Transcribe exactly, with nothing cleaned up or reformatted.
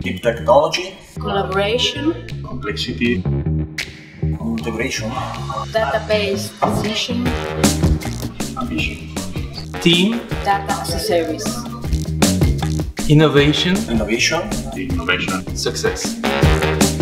Deep technology. Collaboration. Complexity. Integration. Database decision. Ambition. Team. Data as a service. Innovation. Innovation. Innovation. Success.